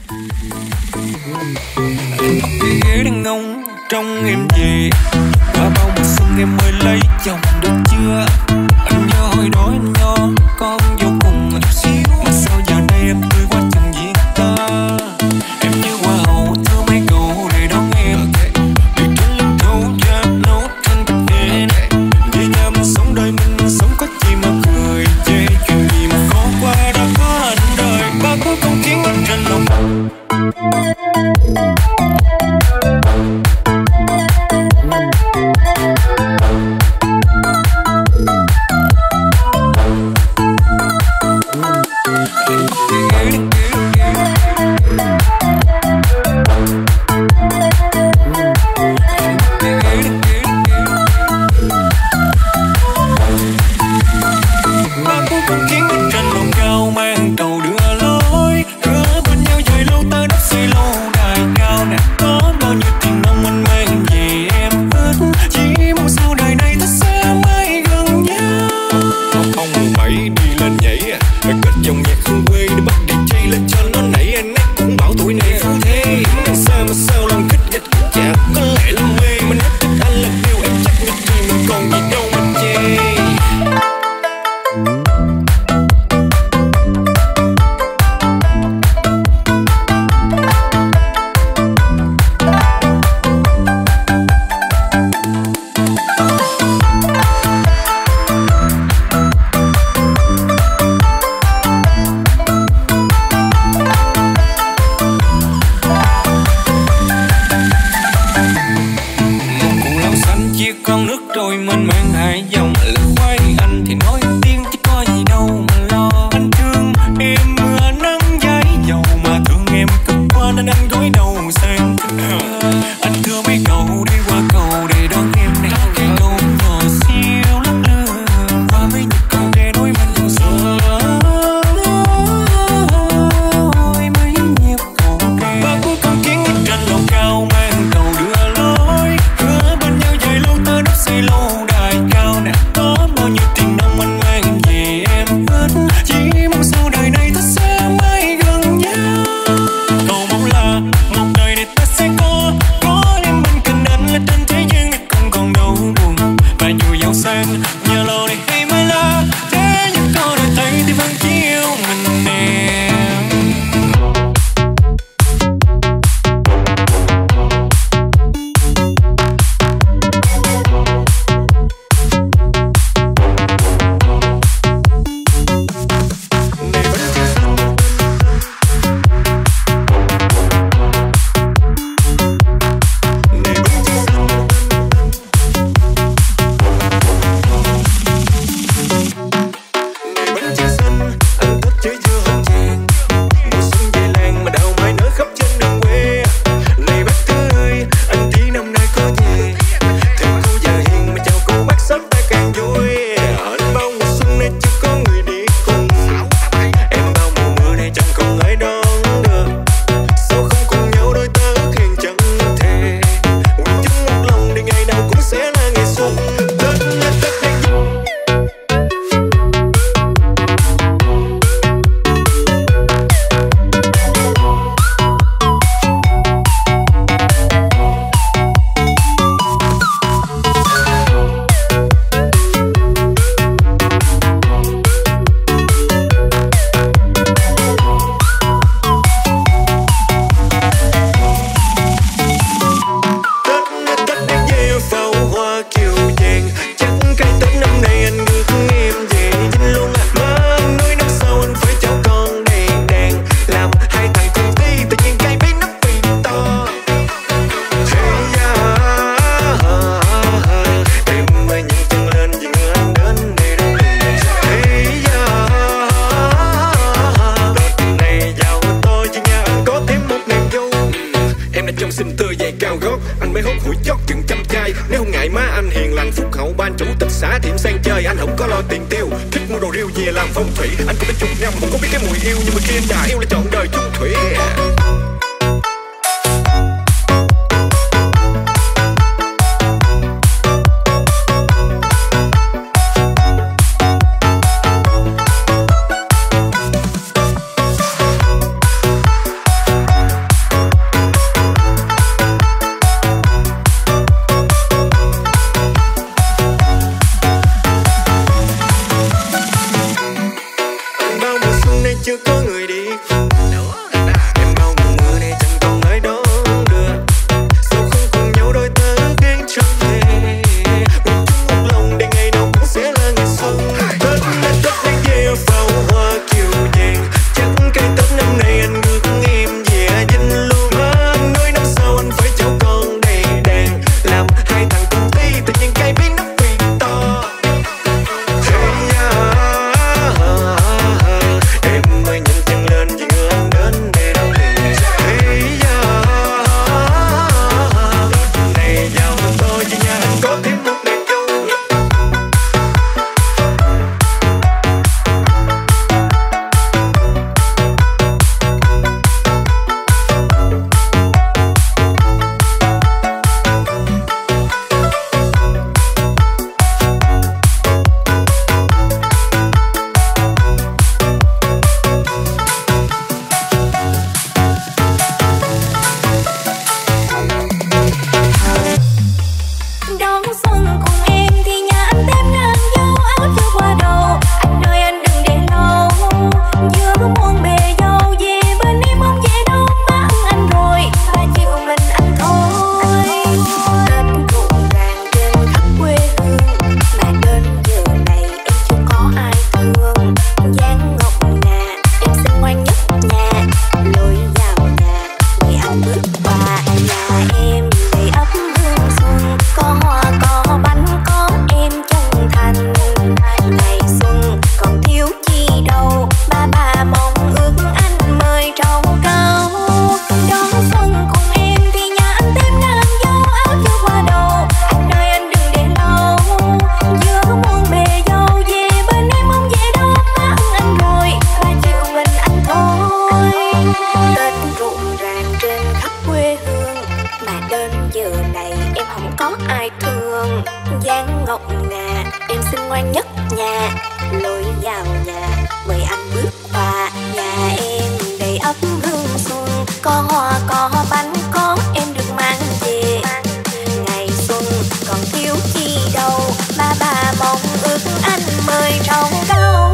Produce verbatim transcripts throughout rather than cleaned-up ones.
Cái ghế đang ngông trong em về, qua bao mùa xuân em mới lấy chồng được chưa? Anh nhớ hồi đó anh nho con vô cùng một xíu, mà sao giờ đây em tươi quá chừng gì ta? Em như hoa hậu thưa mấy cậu để đón em, để trên lưng thấu ra nốt thanh cà phê. Về nhà mình sống đời mình sống có gì mà cười chê, chuyện gì mà khó qua đã có anh đời. Ba cuối cùng khiến anh trên lòng. dáng ngọc ngà, em xinh ngoan nhất nhà. Lối vào nhà mời anh bước qua nhà em, đầy ấp hương xuân, có hoa có bánh có em được mang về. Ngày xuân còn thiếu chi đâu, ba bà mong ước anh mời trầu cao.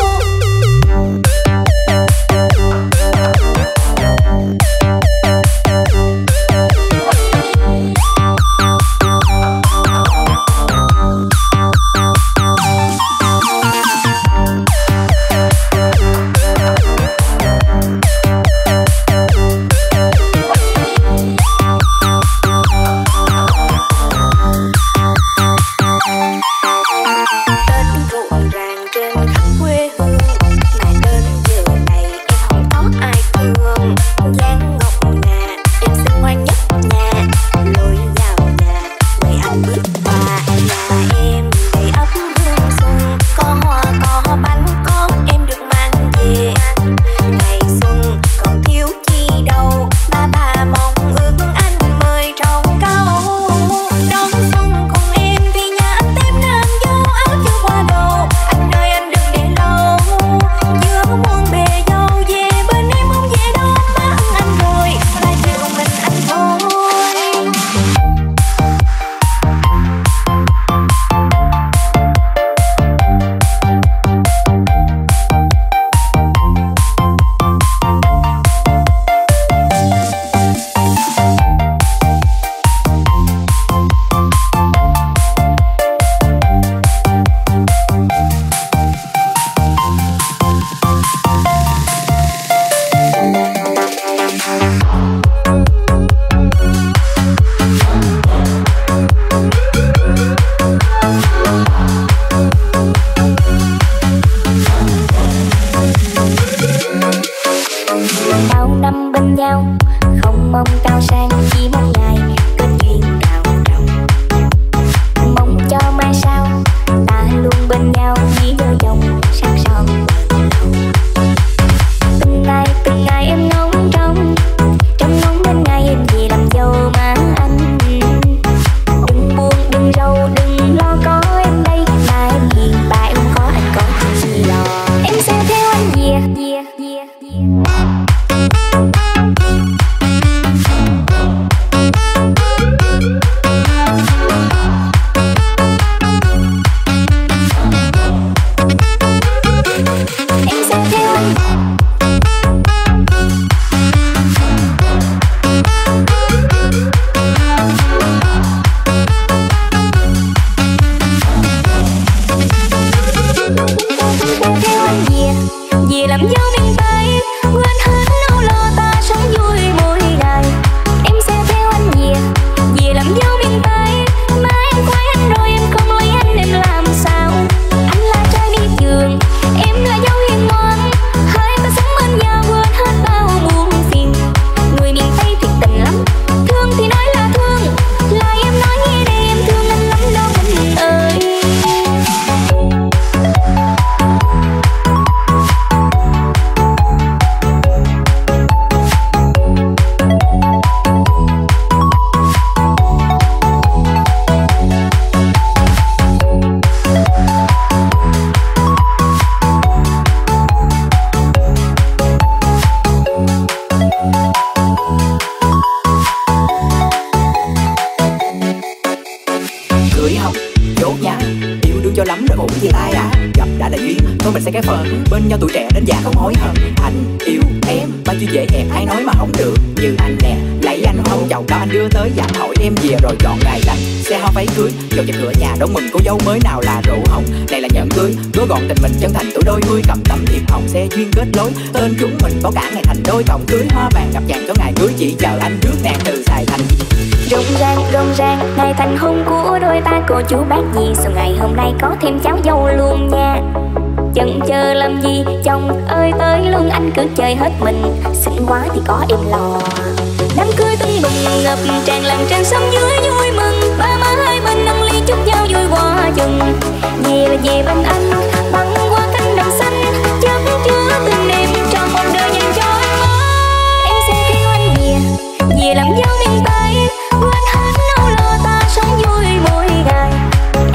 Cô chú bác gì sao ngày hôm nay có thêm cháu dâu luôn nha. Chần chờ làm gì chồng ơi tới luôn, anh cứ chơi hết mình, xinh quá thì có em lo. Đám cưới tưng bừng ngập tràn làng trên sông dưới vui mừng, ba má hai bên nâng ly chúc nhau vui qua chừng. Về là về bên anh băng qua cánh đồng xanh, chất chứa tình em cho một đời dành cho anh. Em sẽ theo anh về về làm dâu miền Tây, quên hết nỗi lo ta sống vui mỗi ngày.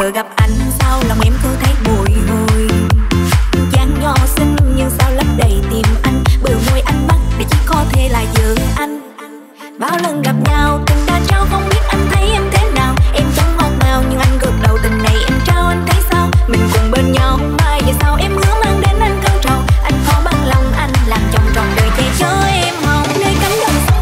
ngờ gặp anh sao lòng em cứ thấy bồi hồi. Dáng nhỏ xinh nhưng sao lấp đầy tim anh, bờ môi anh bắt để chỉ có thể là vợ anh. Bao lần gặp nhau tình đã trao, không biết anh thấy em thế nào. Em chẳng ngọt ngào nhưng anh gật đầu, tình này em trao anh thấy sao. Mình cùng bên nhau mai về sau, em hứa mang đến anh cơn trầu. Anh có bằng lòng anh làm chồng trọn đời che chở em hồng nơi cánh đồng xanh.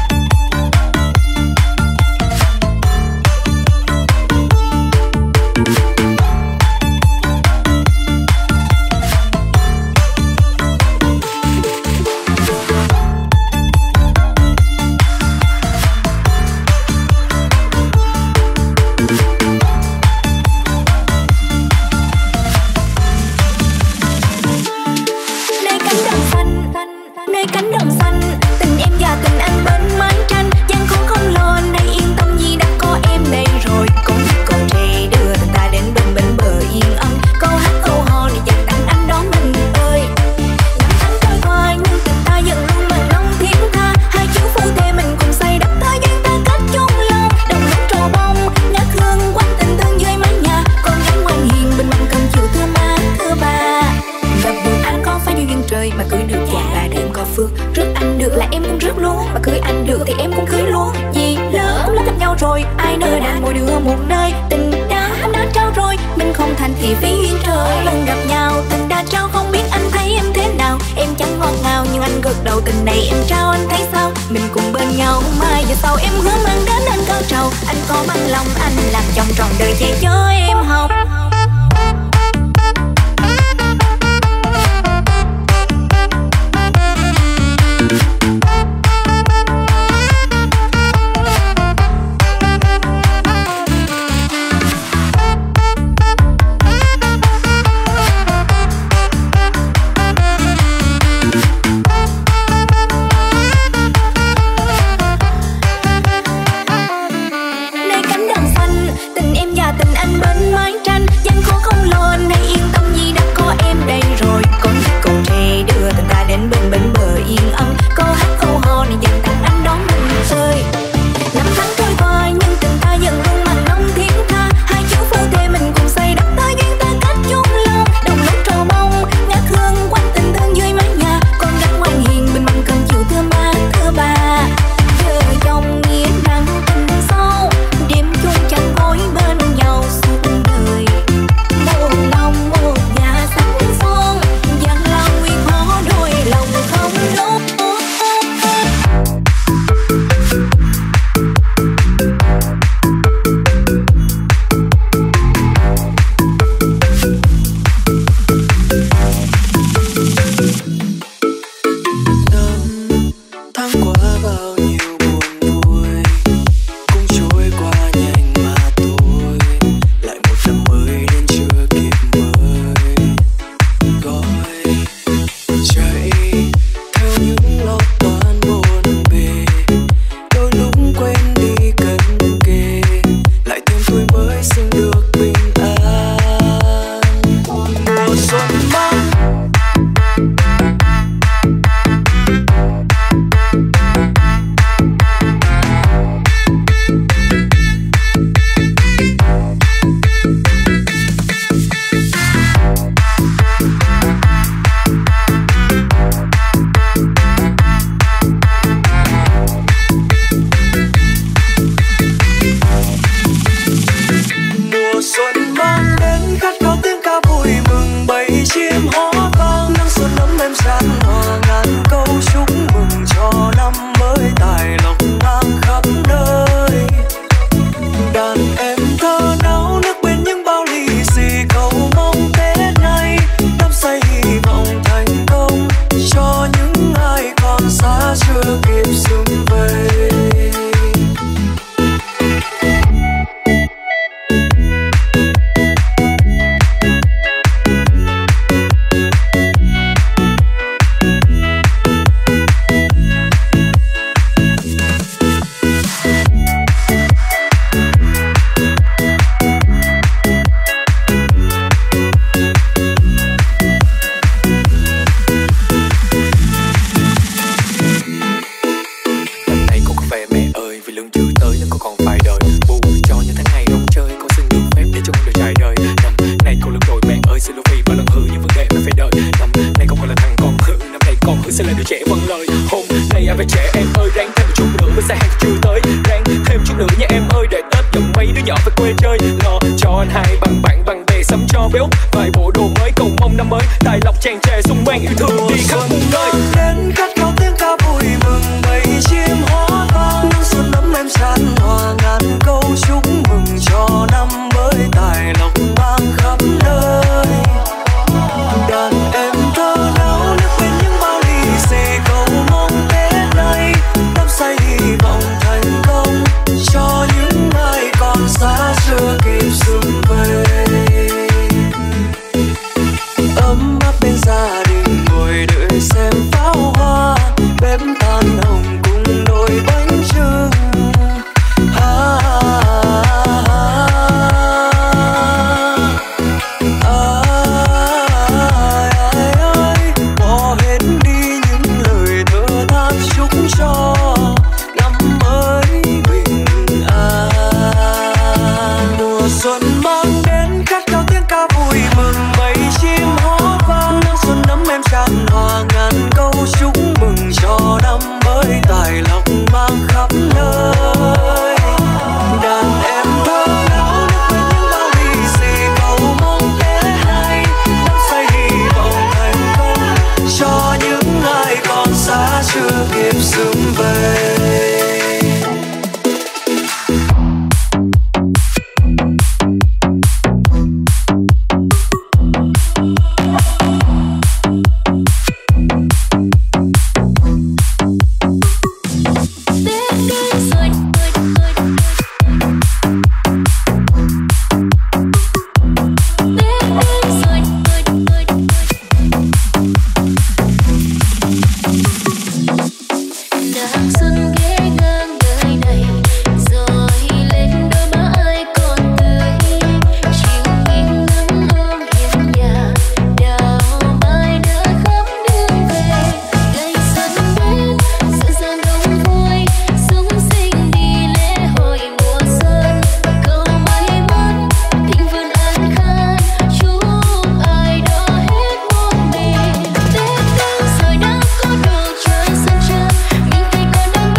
Nơi cánh đồng xanh, tình em và tình anh bên mái tranh. Gian khổ không lo nay, yên tâm vì đã có em đây rồi. Có những con trẻ đưa tình ta đến bên bên bờ yên ấm. Câu hát câu hò này dành tặng anh đó mình ơi. Năm tháng trôi qua nhưng tình ta vẫn luôn mặn nồng thiết tha. Hai chữ phu thê mình cùng xây đắp thời gian ta kết chung lòng. Đồng lúc trầu bông ngát hương quanh tình thương dưới mái nhà. Con gái ngoan hiền bên mâm cơm chiều thưa má thưa bà. Gặp được anh có phải duyên trời mà cưới được chàng là đêm có phước. Rước anh được là em cũng rước luôn, mà cưới anh được thì em cũng cưới luôn. Vì lỡ cũng đã gặp nhau rồi, ai nơi đã mỗi đứa một nơi. Tình đã anh đã trao rồi, mình không thành thì phí duyên trời. Lần gặp nhau tình đã trao, không biết anh thấy em thế nào. Em chẳng ngọt ngào nhưng anh gật đầu, tình này em trao anh thấy sao. Mình cùng bên nhau mai về sau, em hứa mang đến anh cơn trầu. Anh có bằng lòng anh làm chồng trọn đời che chở em hồng. phải trẻ em ơi, ráng thêm một chút nữa mới xa hàng chưa tới, ráng thêm chút nữa nha em ơi, để Tết dẫn mấy đứa nhỏ về quê chơi. Lo cho anh hai bằng bạn bằng bè sắm cho béo vài bộ đồ mới, cầu mong năm mới tài lộc tràn trề xung quanh yêu thương đi khắp muôn nơi. Đến khát khao tiếng ca vui mừng bầy chim hót vang, nắng xuân ấm em tràn hòa ngàn câu chúc mừng cho năm mới tài lộc mang khắp nơi. Đàn em thơ náo nước bên những bao lì xì cầu mong Tết nay đắm say hy vọng thành công cho những ai còn xa chưa kịp sum về. Ấm áp bên gia đình ngồi đợi xem pháo hoa, bếp than hồng cùng đôi bánh chưng. À, à, à, à, ai, ai, bỏ hết đi những lời thơ than chúc cho năm mới bình an. Mùa xuân mang đến khát khao tiếng ca vui mừng bầy chim hót vang, nắng xuân ấm em tràn hòa ngàn câu chúc mừng cho năm mới tài lộc mang khắp nơi. Đàn em thơ náo nước bên những bao lì xì cầu mong Tết nay đắm say hy vọng thành công cho những ai còn xa chưa kịp sum về. Hãy subscribe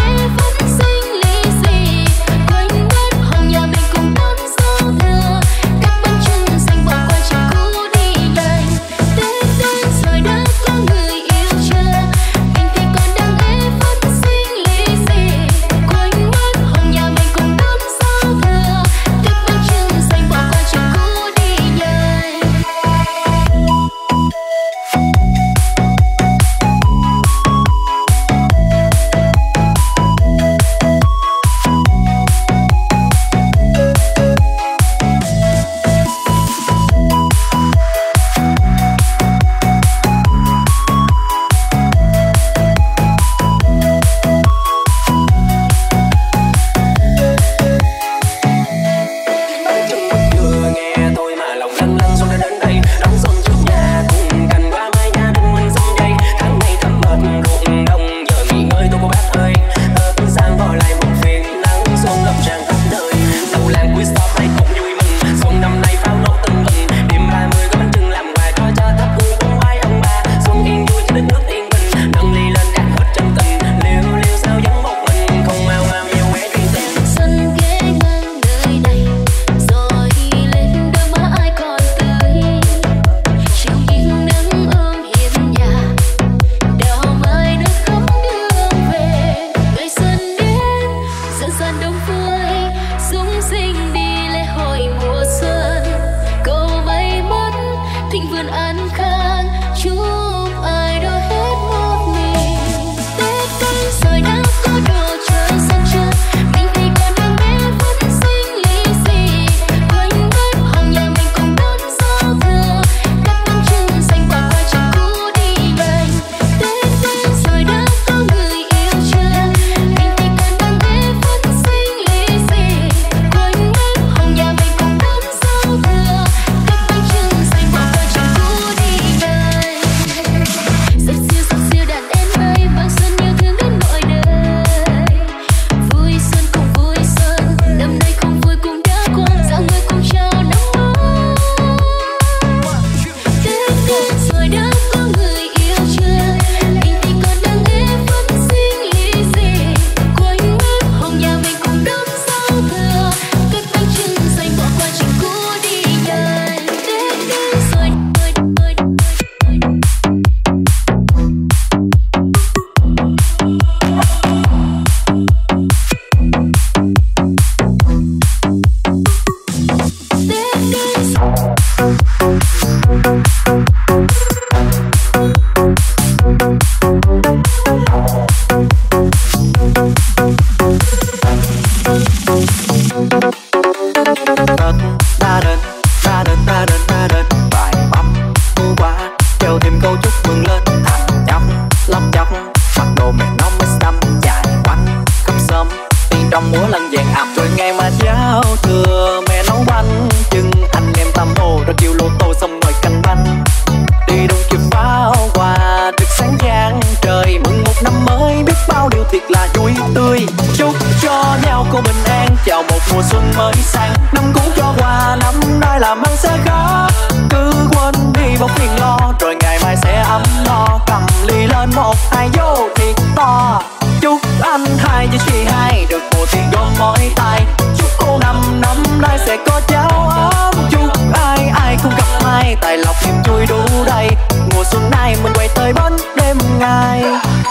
múa lần vàng ập. Rồi ngày mà giao thừa mẹ nấu bánh chưng, anh em tam hồ ra kêu lô tô xong ngồi canh bánh. Đi đông kịp pháo hoa được sáng giang trời, mừng một năm mới biết bao điều thiệt là vui tươi. Chúc cho nhau cô bình an, chào một mùa xuân mới sang. Năm cũ cho qua năm nay làm ăn sẽ khó, cứ quên đi bao phiền lo, rồi ngày mai sẽ ấm no. Cầm ly lên một hai vô thiệt to. Chúc anh hai với chị hai được mùa tiền gom mỏi tay. Chúc cô năm năm nay sẽ có cháu ấm. Chúc ai ai cũng gặp may, tài lộc niềm vui đủ đầy. Mùa xuân này mình quay tới bến đêm ngày.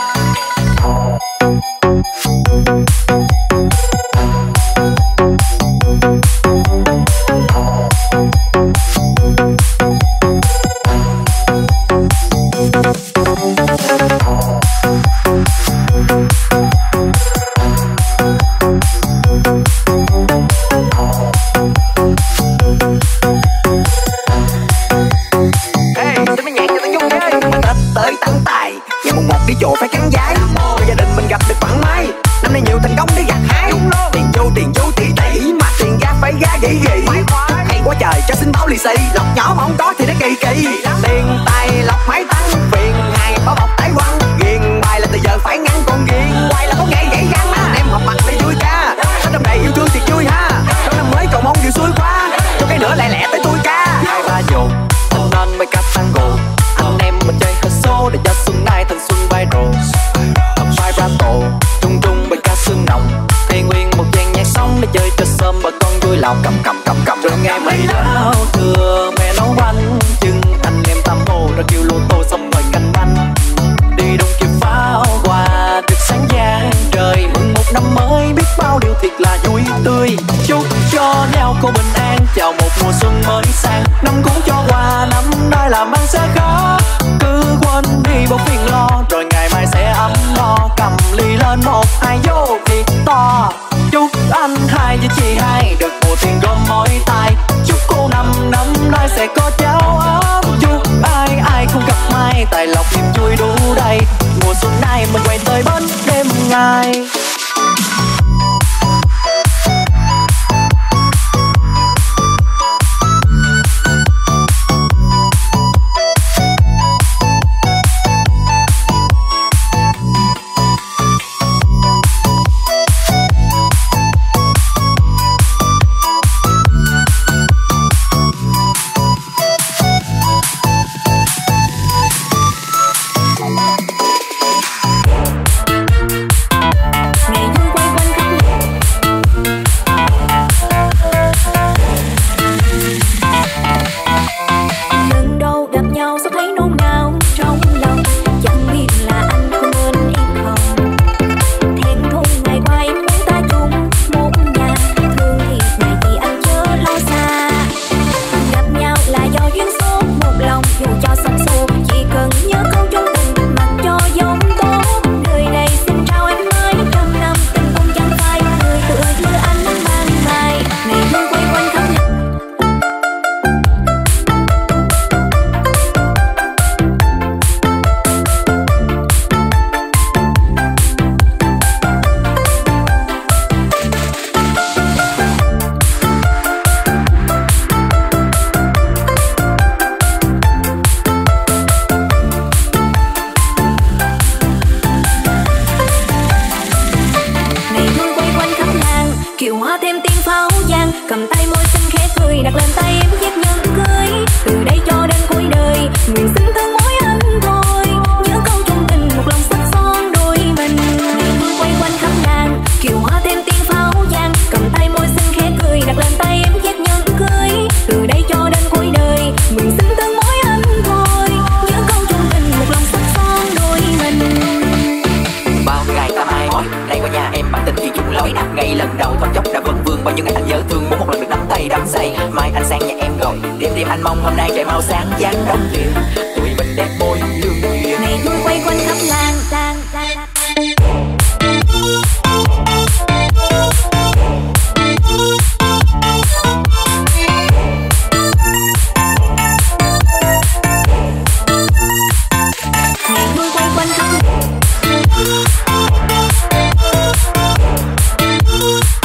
Chỗ phải cắn giái, gia đình mình gặp được thoải mái. Năm nay nhiều thành công để gặt hái. Tiền vô tiền vô tỷ tỷ, mà tiền ra phải ra gỉ gỉ. Hay quá trời cho xin báo lì xì, lọc nhỏ mà không có thì nó kỳ kỳ. Tiền tài lọc máy tăng, phiền ngày bao bọc tái quăng. Ghiền bài là từ giờ phải ngăn, còn ghiền hoài là có ngày gãy răng. Anh em họp mặt để vui ca, tết năm này yêu thương thiệt vui ha. Trong năm mới cầu mong điều xuôi qua, cho cái nữa lẹ lẹ tới tôi ca. Hai ba dồn anh nên mới cắt tango, anh em mình chơi hết số để cho xuân nay thành xuân viral. Vai ra tổ trung trung bài ca sương nồng, Tây Nguyên một dàn nhạc sống để chơi cho sớm bà con vui lòng. Cầm cầm cầm cầm rồi ngày mai giao thừa mẹ nấu bánh chưng, anh em tam hồ ra kêu lô tô xong ngồi canh bánh. Đi đông kịp pháo hoa được sáng giang trời, mừng một năm mới biết bao điều thiệt là vui tươi. Chúc cho nhau cô bình an, chào một mùa xuân mới sang. Năm cũ cho qua năm nay làm ăn sẽ khó, cứ quên đi bao phiền lo, rồi ngày mai sẽ ấm no. Cầm ly lên một hai vô thiệt to. Chúc anh hai với chị hai được mùa tiền gom mỏi tay. Chúc cô năm năm nay sẽ có cháu ấm. Chúc ai ai cũng gặp may, tài lộc niềm vui đủ đầy. Mùa xuân này mình quay tới bến đêm ngày. cầm tay môi xinh khẽ cười đặt lên tay em chiếc nhẫn cưới. Từ đây cho đến cuối đời nguyện xin thương mỗi anh thôi, nhớ câu chung tình một lòng sắc son đôi mình. Ngày vui quay quanh khắp ngàn kiều hoa thêm tiếng pháo vang, cầm tay môi xinh khẽ cười đặt lên tay em chiếc nhẫn cưới. Từ đây cho đến cuối đời nguyện xin thương mỗi anh thôi, nhớ câu chung tình một lòng sắc son đôi mình. Bao ngày ta mai mỏi nay qua nhà em bản tình chỉ chung lối, ngày lần đầu thoáng chốc đã vần vương bao nhiêu ngày anh nhớ thương, muốn một lần được nắm tay đắm say. Mai anh sang nhà em rồi đêm đêm anh mong hôm nay trời mau sáng dáng đón duyên, tụi mình đẹp môi lương duyên. Ngày vui quay quanh khắp làng làng làng. Ngày vui quay quanh khắp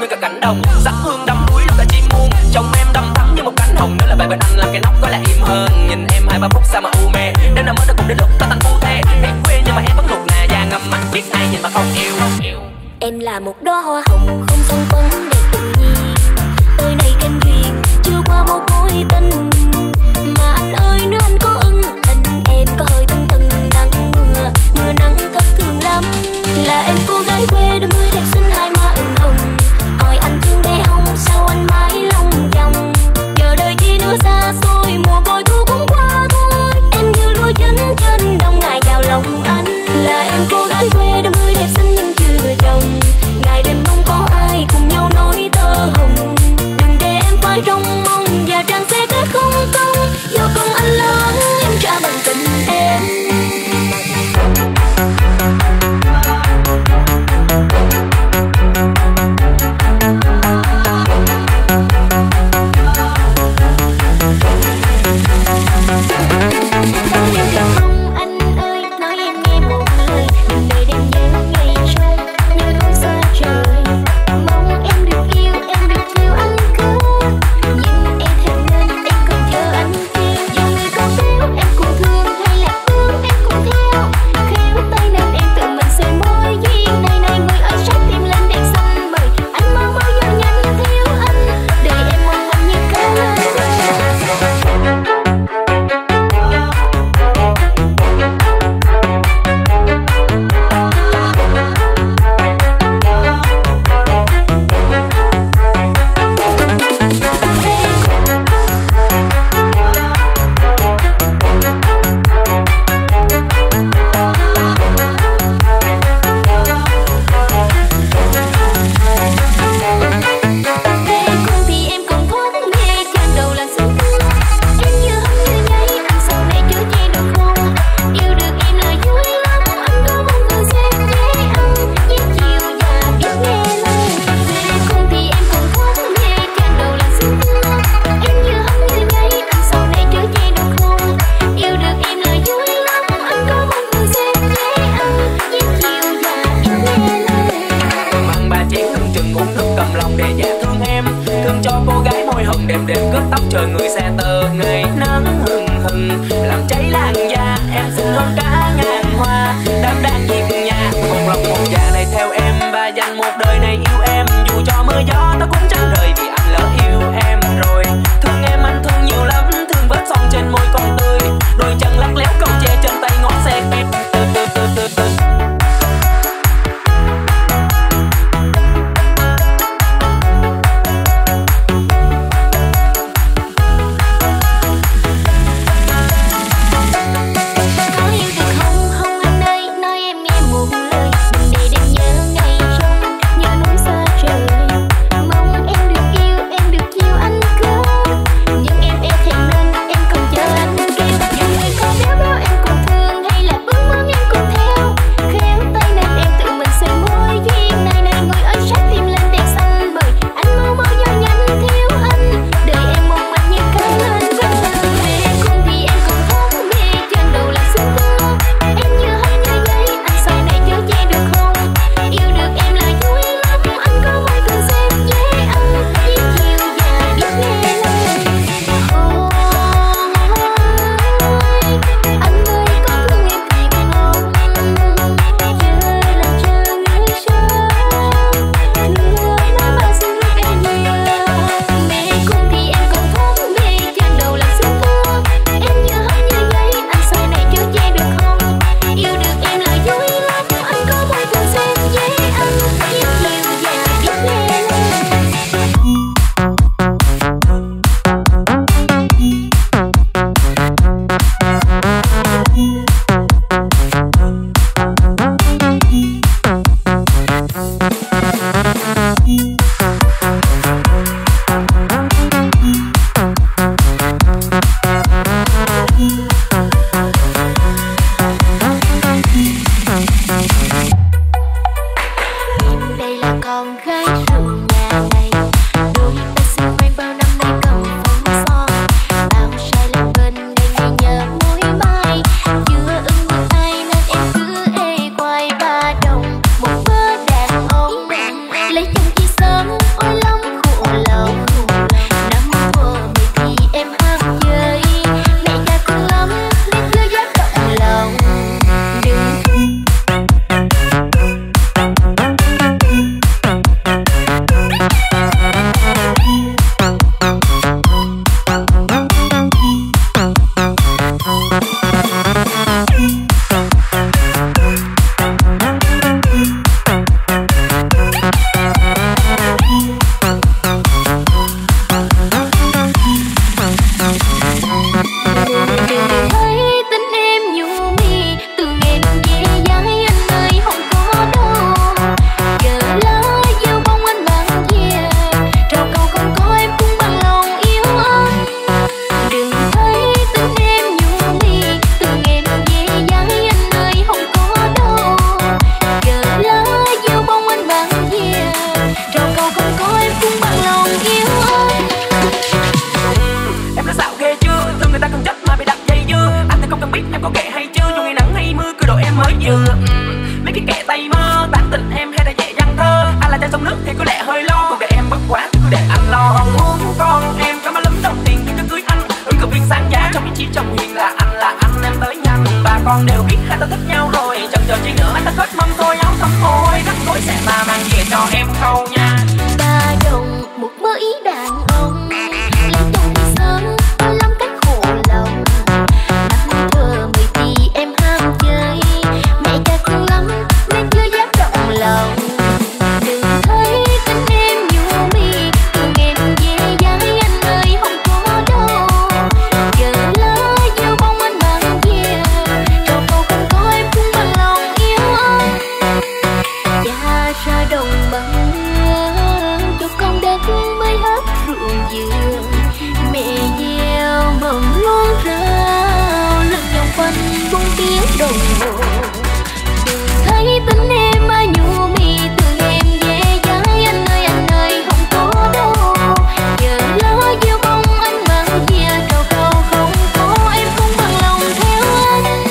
nguyên cả cánh đồng. Sắc hương đắm đuối lúc cả chim muôn, trong em đắm thắm như một cánh hồng. Nếu là vậy bên anh làm cái nóc có là im hơn. Nhìn em hai ba phút sao mà u mê, đến nào mới đã cùng đến lúc ta thành phu thê. Biết quên nhưng mà em vẫn thuộc là da ngầm mắt, biết ai nhìn mà không yêu. Em là một đóa hoa hồng không son phấn đẹp tình nhi, tới đây kênh duyên chưa qua một mối tình. Mà anh ơi nếu anh có ưng tình em có hơi tưng tưng nắng mưa, mưa nắng thất thường lắm. Là em cô gái quê đôi mươi đẹp xinh hai má ửng hồng, hỏi anh thương bé không sao anh mãi lòng vòng. Giờ đời chi nữa xa xôi mùa bội thu cũng qua thôi, em như lúa chín trên đồng ngày vào lòng anh. Là em cô gái quê đôi mươi đẹp xinh nhưng chưa chồng, ngày đêm không có ai cùng nhau nói tơ hồng. Đừng để em phải trong mong và trang sẽ kết không công, do con anh lớn em trả bằng tình em. để anh lo muốn con em có má lúm đồng tiền khi cho cưới anh. Ưng cờ viên sáng giá trong ý chí trong hiền là anh là anh em tới nhanh. Bà con đều biết hai ta thích nhau rồi, chần chờ chi nữa anh ta kết mâm tôi áo tắm thôi. Rắc rối sẽ mà mang về cho em khâu nha. Ba đồng một mơ ý đàn ông, lấy chồng thì sớm tôi lắm cách khổ lòng. Năm thơ mười thì em ham chơi, mẹ cha thương lắm nên chưa dám rộng lòng. Đừng thấy tính em nhu mì, thương em dễ dãi anh ơi không có đâu. Giờ lỡ yêu bông anh mang về, trầu câu không có em cũng bằng lòng yêu anh. Cha ra đồng bằng cho con đất mới hết ruộng dừa, mẹ gieo mầm luôn rau lưng vòng quanh bốn tiếng đồng hồ. Đừng thấy tính em ai nhu mì, thương em dễ dãi anh ơi anh ơi không có đâu. Giờ lỡ gieo bông anh mang về, trầu câu không có em cũng bằng lòng theo anh.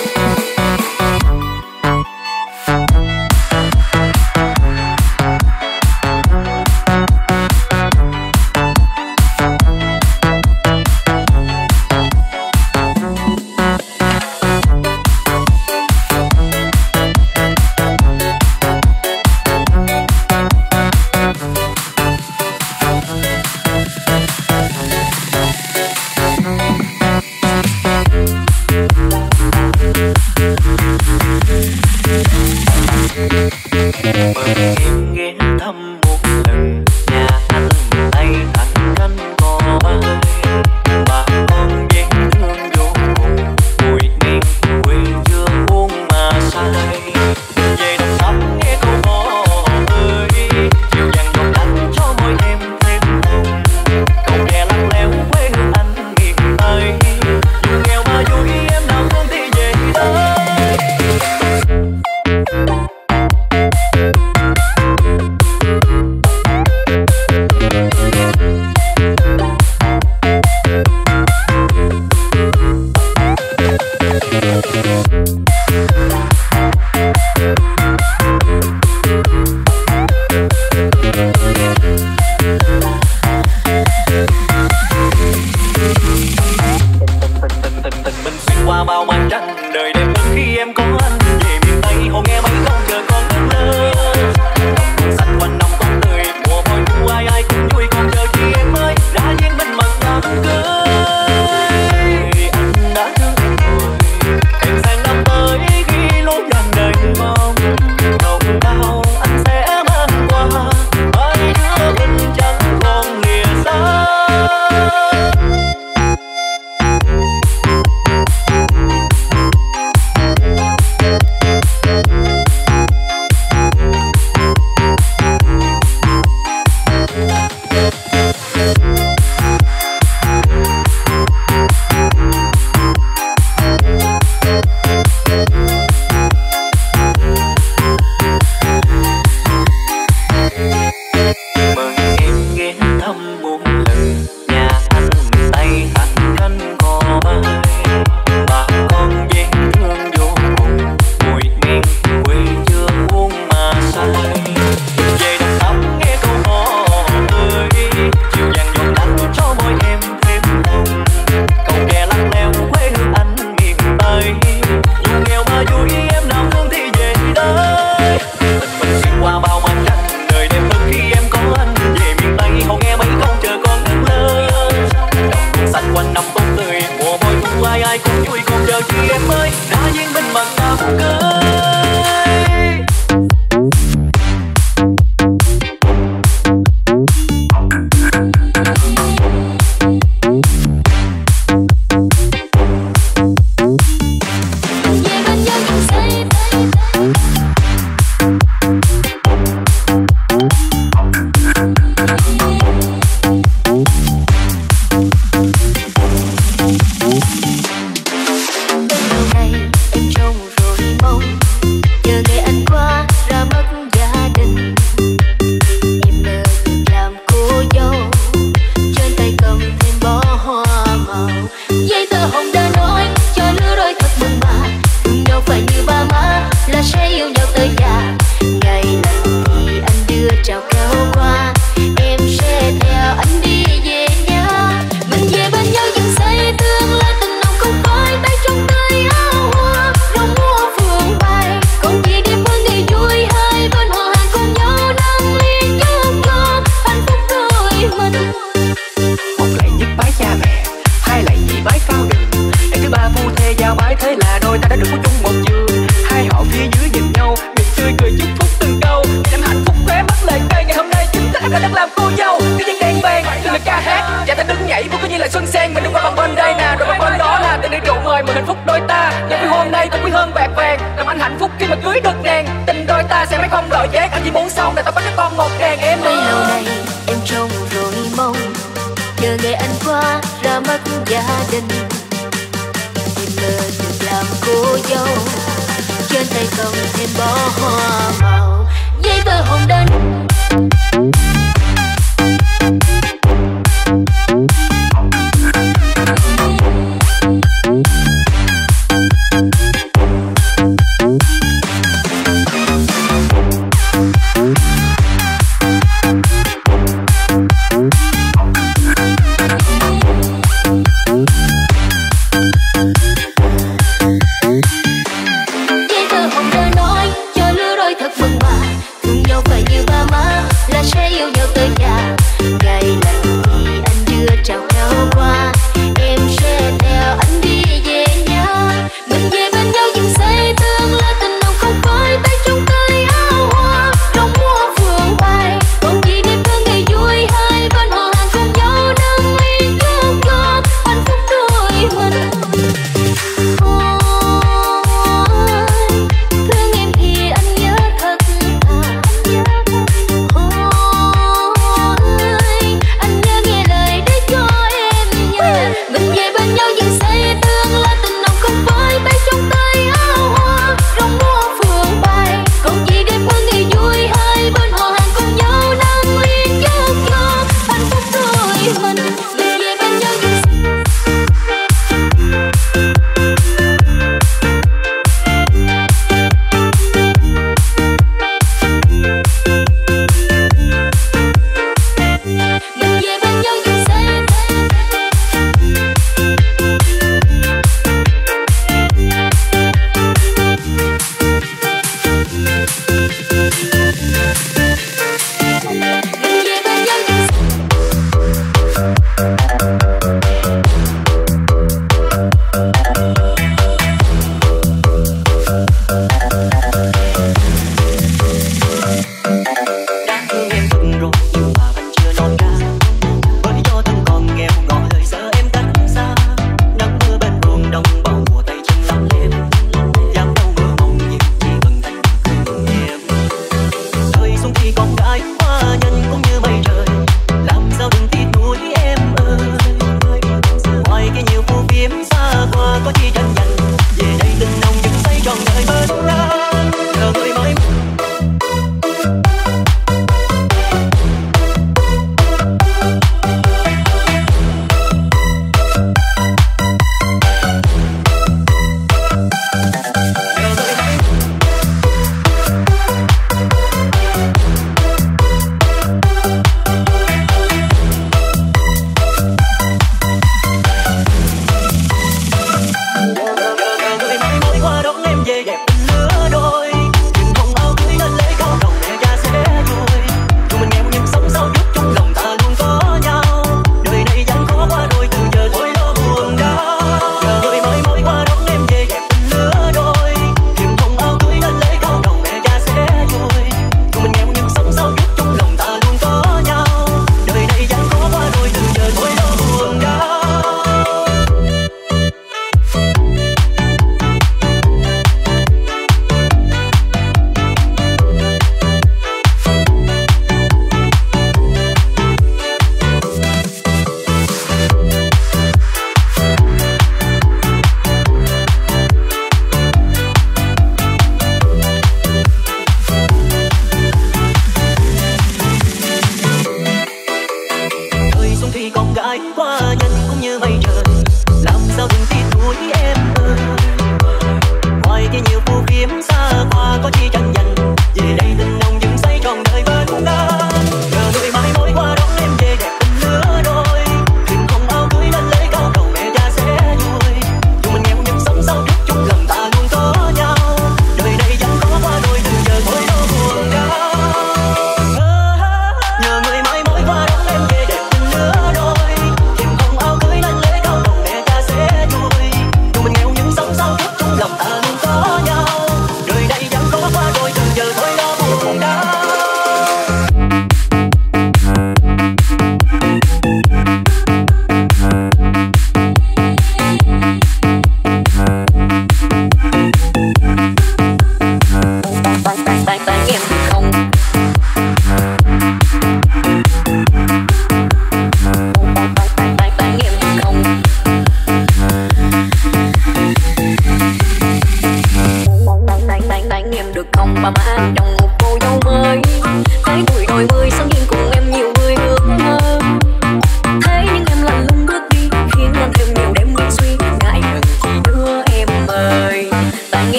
dâu cái dây đen vàng người ca hát và ta đứng nhảy vui cứ như là xuân sen. Mình đứng qua bằng bên đây nè, rồi bằng bên đó là tình yêu rượu mời mừng hạnh phúc đôi ta. Ngày vui hôm nay cũng quý hơn bạc vàng, làm anh hạnh phúc khi mà cưới được nàng. Tình đôi ta sẽ mấy không đợi vét, anh chỉ muốn sau này tao có cái con một đàn em. Bấy lâu nay em trông rồi mong, chờ ngày anh qua ra mắt gia đình. Em mơ được làm cô dâu, trên tay cầm thêm bó hoa màu, giấy tờ hồng đen.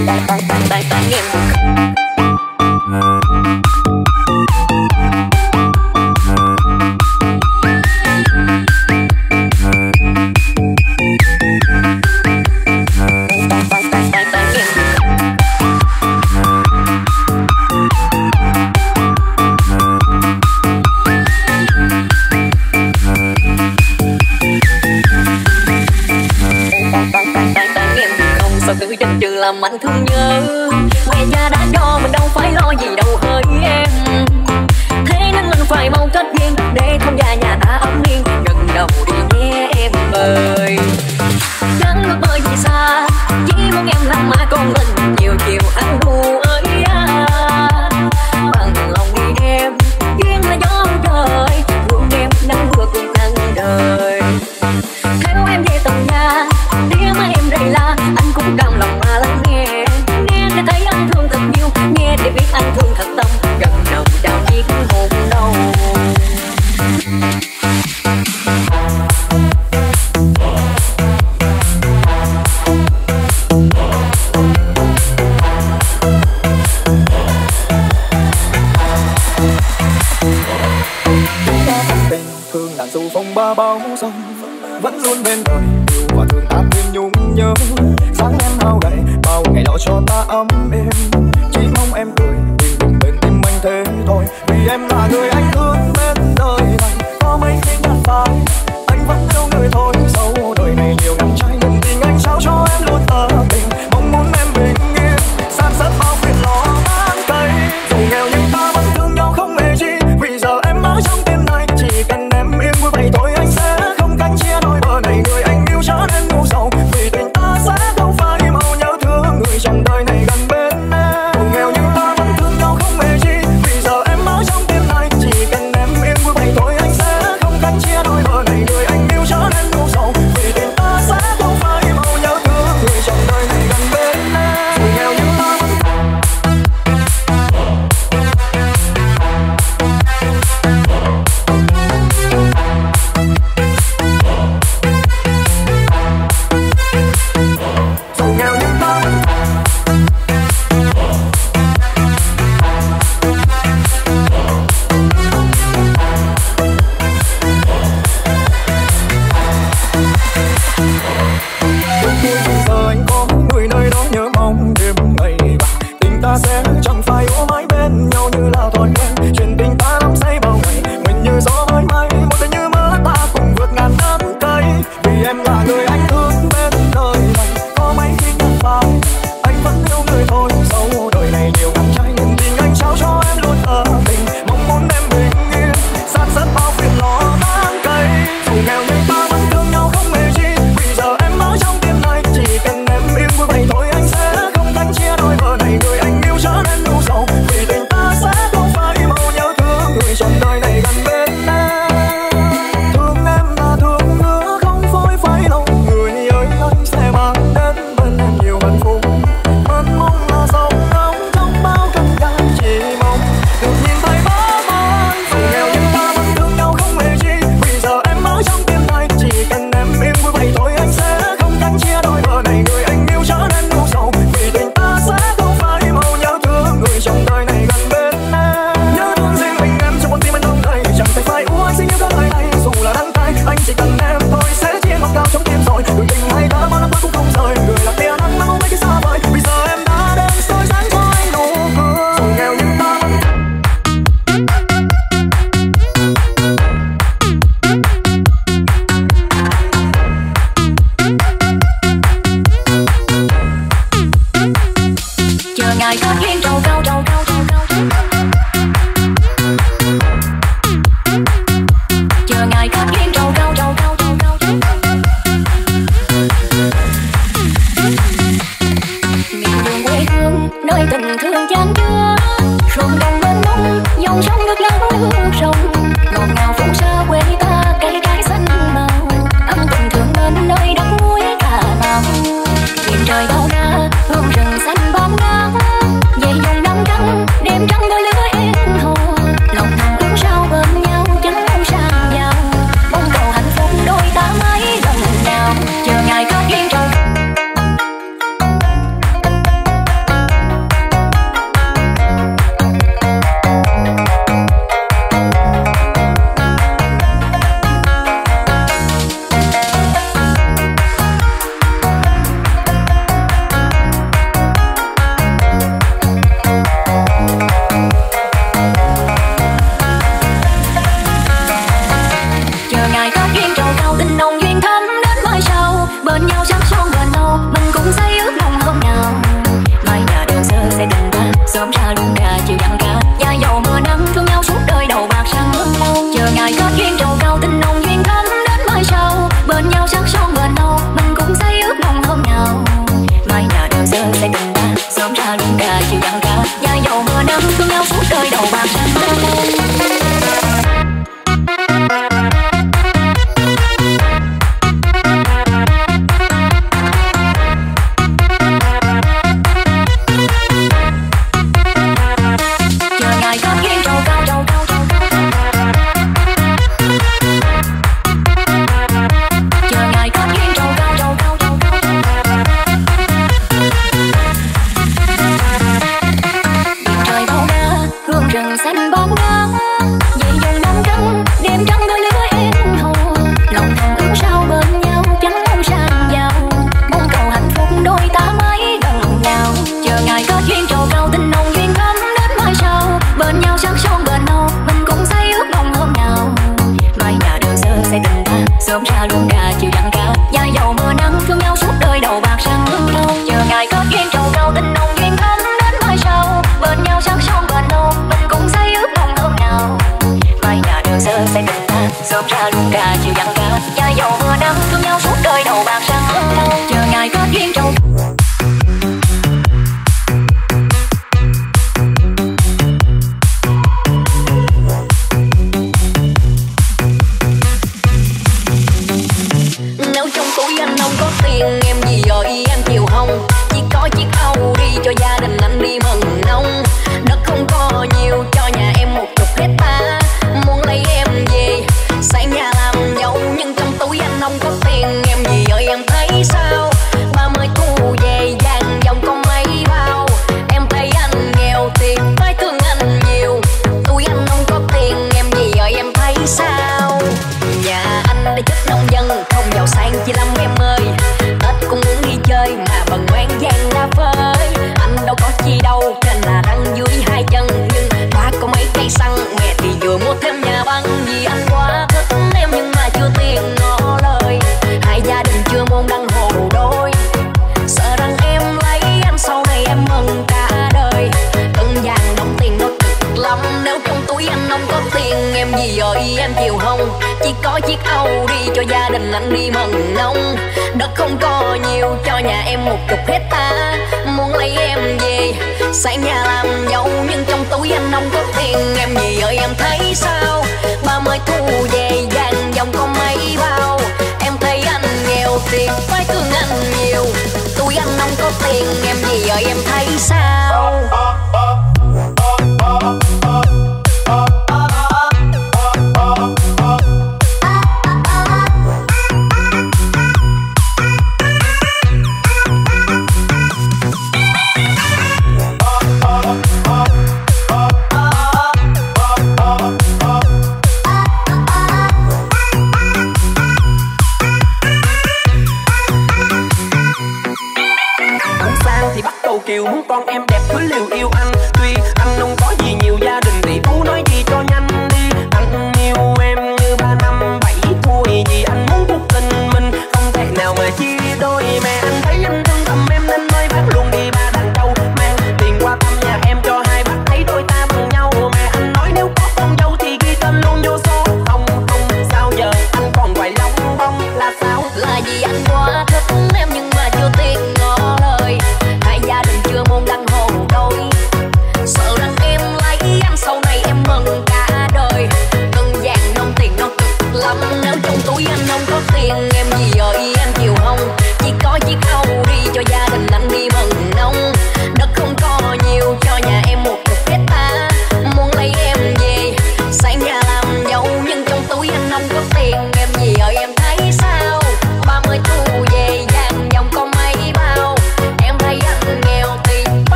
Làm anh thương nhớ người cha đã cho mình đâu phải lo gì đâu hỡi em, thế nên mình phải mau kết duyên để thông gia nhà ta ấm yên. Gần đầu đi nghe em ơi, chẳng được bởi vì xa chỉ muốn em làm má con mình nhiều chiều ăn đu ơi à. Bằng lòng đi em duyên là gió trời luôn em nắng mưa cùng nắng đời. Theo em về tận nhà tiếng mà em rầy la anh cũng cam lòng mà lắng nghe. Nghe để thấy anh thương thật nhiều, nghe để biết anh thương thật tâm. Gần đầu đau chiếc hồn đau. Tình thương đàn dù phong ba bao sông vẫn luôn bên đời, yêu và thương ta thêm nhung nhớ. Sáng em hao gầy bao ngày lo cho ta ấm êm, chỉ mong em cười tình đừng bên tim anh thế thôi. Vì em là người anh thương bên đời này, có mấy khi nhạt phai anh vẫn yêu người thôi. Sau đời này nhiều năm trái niềm tình anh trao cho em luôn tờ tình, mong muốn em bình yên san sớt bao phiền lo bán cây. Dù nghèo nhưng ta vẫn thương nhau không hề chi, vì giờ em ở trong tim này. Chỉ cần em yên vui vậy thôi anh sẽ không cách chia đôi bờ này. Người anh yêu trở nên ngu sầu vì tình ta sẽ không phải màu nhớ thương người trong đời này gần bên em. Dù nghèo nhưng ta vẫn thương nhau không hề chi, vì giờ em ở trong tim này. Chỉ cần em yên vui vậy thôi anh sẽ không cách chia đôi bờ này. Người anh yêu trở nên ngu sầu vì tình ta sẽ không phải màu nhớ thương người trong đời này gần bên em. Dù nghèo nhưng ta vẫn sẽ chẳng phải ôm mãi bên nhau như là thói quen. Chuyện tình ta đắm say bao ngày mình như gió hơi may, một đời như mơ ta cùng vượt ngàn năm cây. Vì em là người anh thương bên đời này, có mấy khi nhạt phai anh vẫn yêu người thôi. Sau đời này nhiều năm trái niềm tình anh trao cho em luôn tờ tình, mong muốn em bình yên san sớt bao phiền lo bán cây. Dù nghèo nhưng ta vẫn thương nhau không hề chi, vì giờ em ở trong tim này. Chỉ cần em yên vui vậy thôi anh sẽ không cách chia đôi bờ này. Người anh yêu trở nên ngu sầu vì tình ta sẽ không phải màu nhớ thương người trong đời này gần bên em. Thương em là thương hứa không phôi phai lâu, người ơi anh sẽ mang đến bên em nhiều hạnh phúc. Mong mong là sầu ngóng trong bao cơn gan, chỉ mong được nhìn thấy bóng anh. Dù nghèo nhưng ta vẫn thương nhau không hề chi, vì giờ em ở trong tim này. Chỉ cần em yên vui vậy thôi anh sẽ không cách chia đôi bờ này. Người anh yêu trở nên ngu sầu vì tình ta sẽ không phải màu nhớ thương người trong đời này gần bên em. Nhớ thương riêng mình em trong con tim anh không thấy, chẳng thể phải u anh xin yêu cả đời này. Dù là đắng cay anh chỉ cần em thôi sẽ chia ngọt ngào trong tim rồi. Đường tình hay đã bao năm qua cũng không rời, người là tia nắng mang mấy cái xa vời. Bây giờ em đã đến soi sáng cho anh nụ cười. Dù nghèo nhưng ta vẫn chờ ngày kết duyên trầu cao trầu cao trầu cao. Chờ ngày kết duyên trầu cao trầu cao trầu cao. Miền đường quê hương nơi tình thương chan chứa, ruộng đồng mênh mông dòng sông nước lắng nước sông. Ngọt ngào phù sa quê ta cây trái xanh màu, ấm tình thương bên nơi đất núi Cà Mau. Nhìn trời bao la hương rừng xanh bám ngát, về dòng đắm trắng đêm trắng đôi lứa yên hồ. Lòng thầm ước sao bên nhau chẳng mong sang giàu, mong cầu hạnh phúc đôi ta mãi gần nhau. Chờ ngày kết duyên trầu. xanh bóng nắng về dòng năm trăng đêm trăng đôi lứa em hồ lòng thầm ước sao bên nhau chẳng mong sang giàu mong cầu hạnh phúc đôi ta mãi gần nhau chờ ngày có duyên trầu cao tình nồng duyên thắm đến mai sau bên nhau sắc son bên nhau mình cũng say ước mong hôm nào mai nhà đường xưa sẽ tình ta sớm ra luôn cả chiều dặn cả da dầu mưa nắng thương nhau suốt đời đầu bạc răng lâu chờ ngày có duyên trầu cao tình nồng duyên thắm đến mai sau bên nhau sắc son bên nhau mình cũng say ước mong hôm nào mai nhà đường xưa sẽ tình ta sớm ra luôn cả chiều dặn cả da dầu mưa nắng thương nhau suốt đời đầu bạc răng lâu chờ ngày có duyên trầu cho gia đình anh đi mừng nông đất không có nhiều cho nhà em một chục hecta muốn lấy em về xây nhà làm giàu nhưng trong túi anh không có tiền em gì ơi em thấy sao ba mươi thu về vàng dòng con mấy bao em thấy anh nghèo tiền phải thương anh nhiều túi anh không có tiền em gì ơi em thấy sao nhà anh đã chất nông dân không giàu sang chỉ lắm em ơi Tết cũng muốn đi chơi mà bần ngoan gian ra phơi đâu có chi đâu trên là răng dưới hai chân nhưng ba có mấy cây xăng mẹ thì vừa mua thêm nhà băng vì anh quá thích em nhưng mà chưa tiền ngỏ lời hai gia đình chưa môn đăng hồ đôi sợ rằng em lấy anh sau này em mừng cả đời cân vàng đồng tiền nó cực lắm nếu trong túi anh không có tiền em gì ơi em chịu không chỉ có chiếc Audi cho gia đình anh đi mừng nông đất không có nhiều cho nhà em một chục hecta muốn lấy em về xây nhà làm giàu nhưng trong túi anh không có tiền em gì ơi em thấy sao ba mươi thu về vàng dòng có mấy bao em thấy anh nghèo tiền phải thương anh nhiều túi anh không có tiền em gì ơi em thấy sao kiều muốn con em đẹp cưới liều yêu anh tuy anh không có gì nhiều gia đình thì phú nói gì cho nhanh đi anh yêu em như ba năm bảy tuổi vì anh muốn cuộc tình mình không thể nào mà chia đôi mẹ anh thấy anh thương thầm em nên mới bắt luôn đi ba đàn trâu mang tiền qua thăm nhà em cho hai bác thấy đôi ta bằng nhau mẹ anh nói nếu có con dâu thì ghi tên luôn vô số không không sao giờ anh còn quậy lông bông là sao là vì anh quá thích em nhưng mà chưa tiền ngỏ lời hai gia đình chưa môn đăng hồ đôi sợ rằng em lấy anh sau này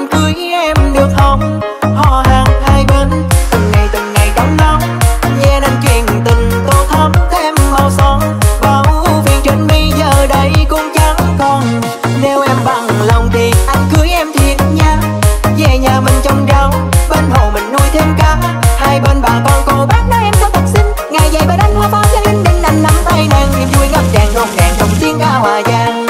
anh cưới em được không? Hò hàng hai bên từng ngày từng ngày đóng nóng, nghe nên chuyện tình tô thắm thêm màu son. Bao phiền trên mi giờ đây cũng chẳng còn. Nếu em bằng lòng thì anh cưới em thiệt nha. Về nhà mình trồng rau, bên hồ mình nuôi thêm cá. Hai bên bà con cô bác nói em có thật xinh. Ngày về bên anh hoa pháo cho linh đình anh nắm tay nàng. Niềm vui ngập tràn rộn ràng trong tiếng ca hòa vang.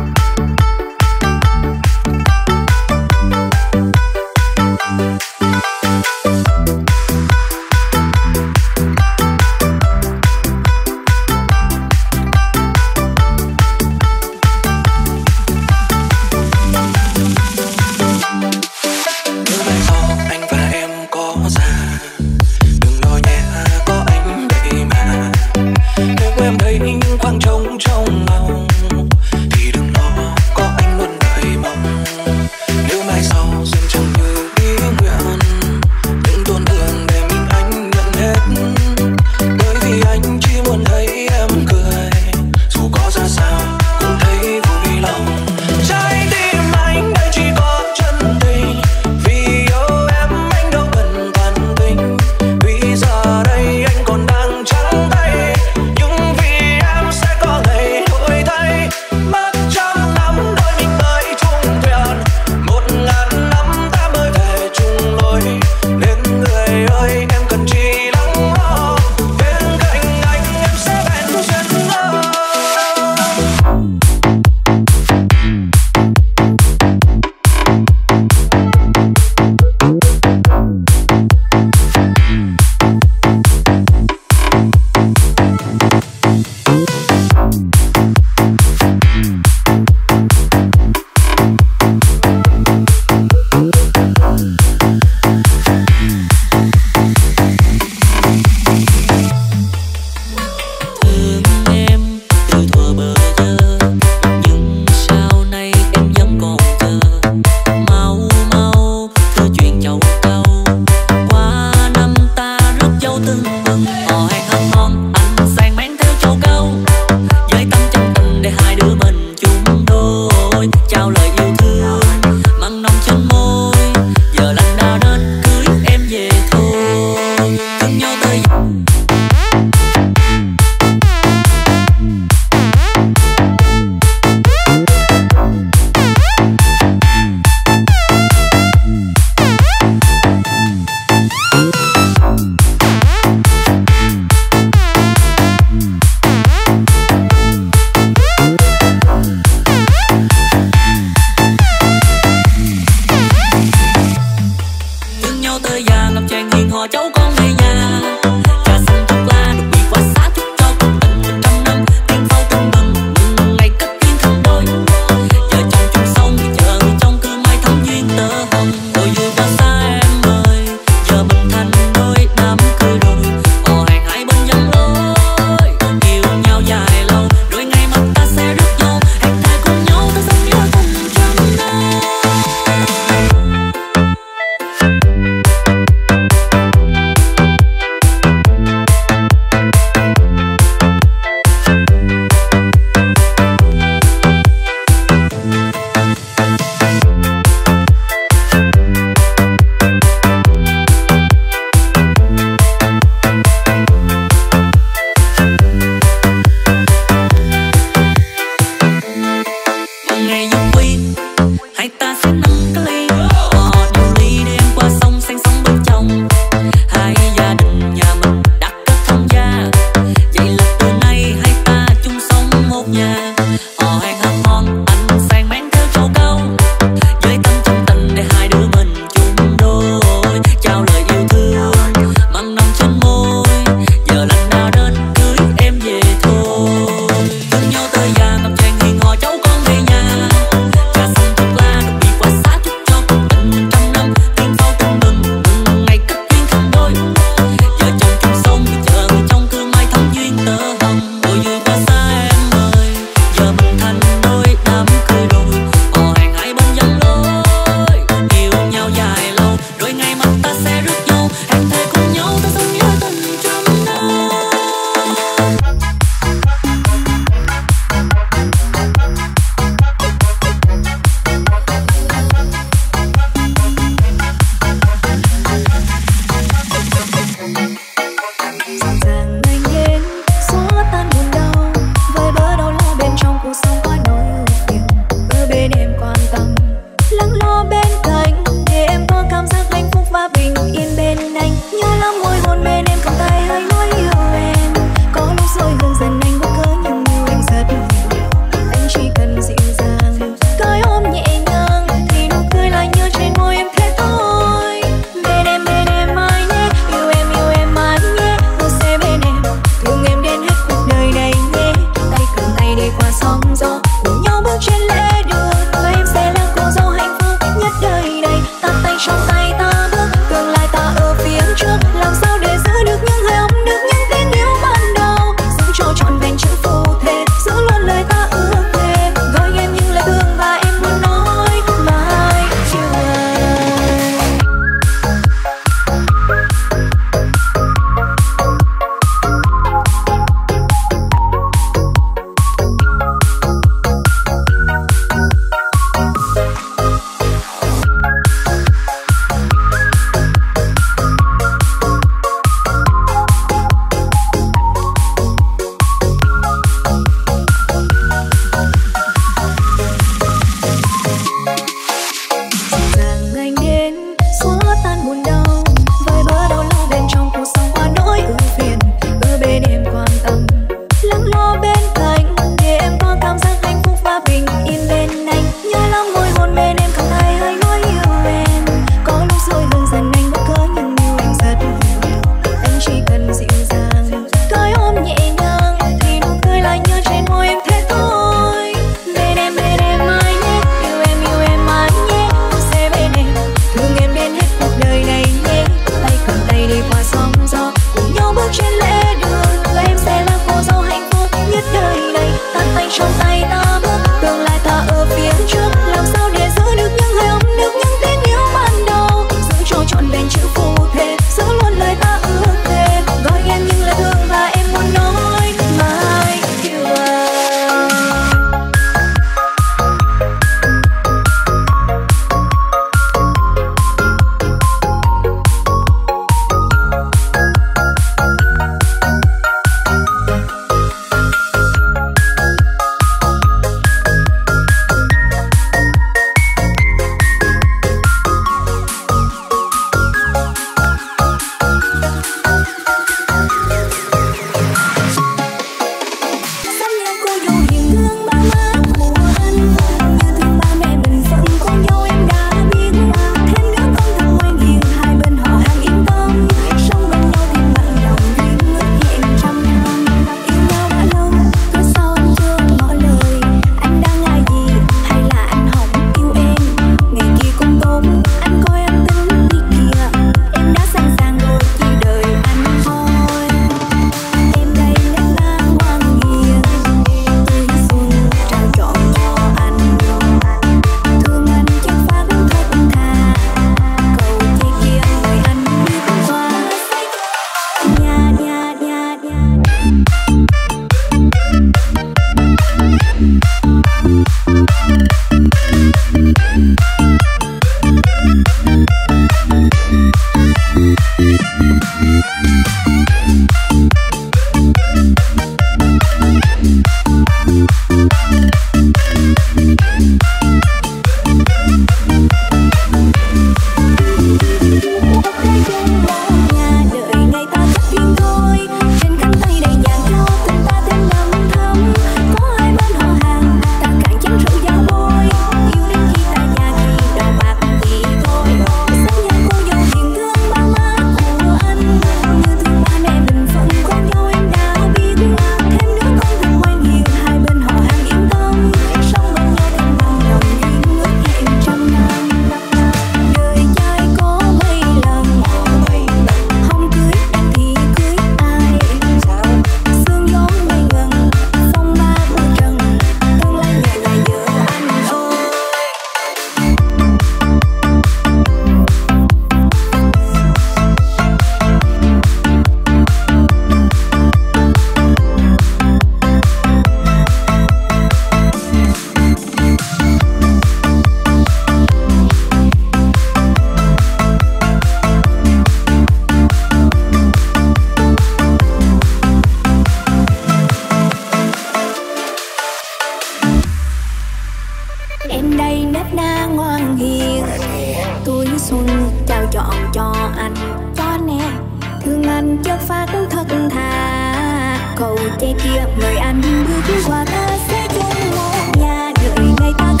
anh chất phát thật thà. Cầu tre kia mời anh bước qua ta sẽ chung một nhà, đợi ngày ta